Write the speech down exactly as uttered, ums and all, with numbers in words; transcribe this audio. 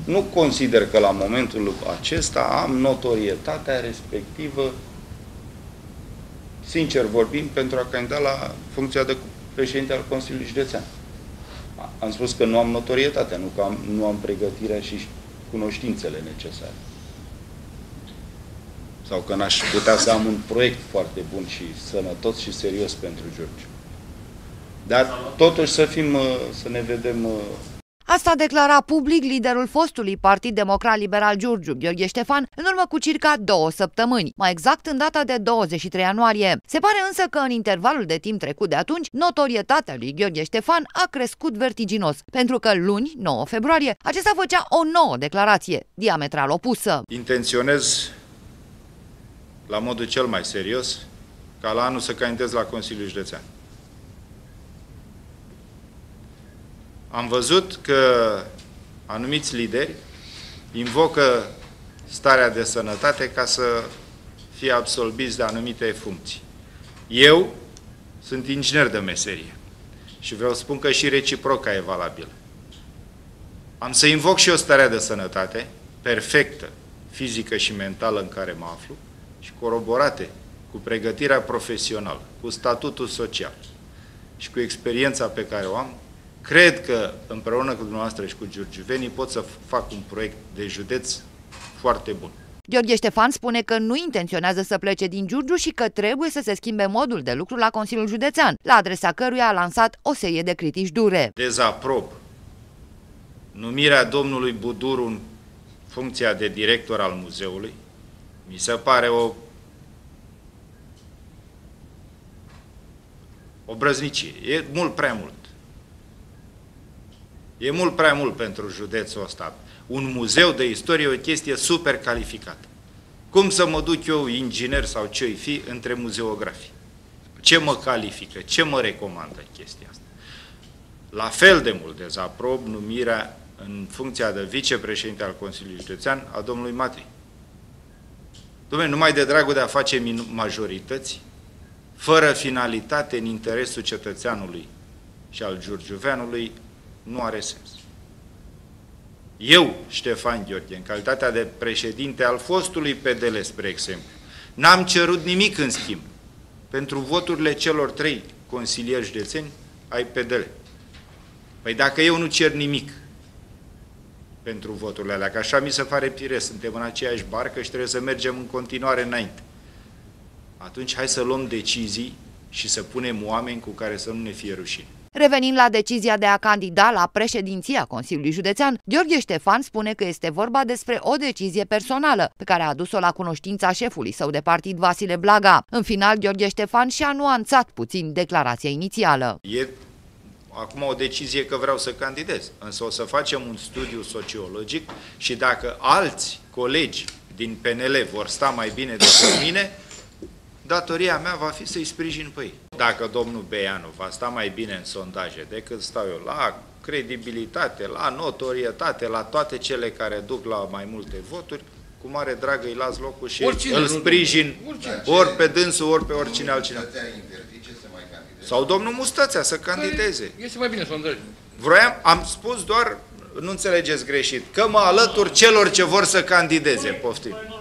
Nu consider că la momentul acesta am notorietatea respectivă, sincer vorbind, pentru a candida la funcția de președinte al Consiliului Județean. Am spus că nu am notorietatea, nu că am, nu am pregătirea și cunoștințele necesare. Sau că n-aș putea să am un proiect foarte bun și sănătos și serios pentru Giurgiu. Dar totuși să fim, să ne vedem. Asta declara public liderul fostului Partid Democrat Liberal Giurgiu, Gheorghe Ștefan, în urmă cu circa două săptămâni, mai exact în data de douăzeci și trei ianuarie. Se pare însă că în intervalul de timp trecut de atunci, notorietatea lui Gheorghe Ștefan a crescut vertiginos, pentru că luni, nouă februarie, acesta făcea o nouă declarație, diametral opusă. Intenționez, la modul cel mai serios, ca la anul să candidez la Consiliul Județean. Am văzut că anumiți lideri invocă starea de sănătate ca să fie absolviți de anumite funcții. Eu sunt inginer de meserie și vreau să spun că și reciproca e valabilă. Am să invoc și o stare de sănătate perfectă, fizică și mentală în care mă aflu și coroborate cu pregătirea profesională, cu statutul social și cu experiența pe care o am. Cred că împreună cu dumneavoastră și cu giurgiuvenii pot să fac un proiect de județ foarte bun. Gheorghe Ștefan spune că nu intenționează să plece din Giurgiu și că trebuie să se schimbe modul de lucru la Consiliul Județean, la adresa căruia a lansat o serie de critici dure. Dezaprob numirea domnului Buduru în funcția de director al muzeului. Mi se pare o o brăznicie. E mult prea mult. E mult prea mult pentru județul ăsta. Un muzeu de istorie e o chestie super calificată. Cum să mă duc eu, inginer sau ce-i fi, între muzeografii? Ce mă califică? Ce mă recomandă chestia asta? La fel de mult dezaprob numirea în funcția de vicepreședinte al Consiliului Județean a domnului Matei. Dom'le, numai de dragul de a face majorități, fără finalitate în interesul cetățeanului și al giurgiuveanului, nu are sens. Eu, Ștefan Gheorghe, în calitatea de președinte al fostului P D L, spre exemplu, n-am cerut nimic în schimb pentru voturile celor trei consilieri județeni ai P D L. Păi dacă eu nu cer nimic pentru voturile alea, că așa mi se pare firesc, suntem în aceeași barcă și trebuie să mergem în continuare înainte, atunci hai să luăm decizii și să punem oameni cu care să nu ne fie rușine. Revenind la decizia de a candida la președinția Consiliului Județean, Gheorghe Ștefan spune că este vorba despre o decizie personală, pe care a adus-o la cunoștința șefului său de partid, Vasile Blaga. În final, Gheorghe Ștefan și-a nuanțat puțin declarația inițială. E acum o decizie că vreau să candidez, însă o să facem un studiu sociologic și dacă alți colegi din P N L vor sta mai bine decât mine, datoria mea va fi să-i sprijin pe ei. Dacă domnul Beianu va sta mai bine în sondaje decât stau eu, la credibilitate, la notorietate, la toate cele care duc la mai multe voturi, cu mare drag îi las locul și oricine, îl sprijin, ori pe dânsul, ori pe oricine altcineva. Sau domnul Mustățea să candideze. Este mai bine sondaj. Vroiam, am spus doar, nu înțelegeți greșit, că mă alătur celor ce vor să candideze, poftim.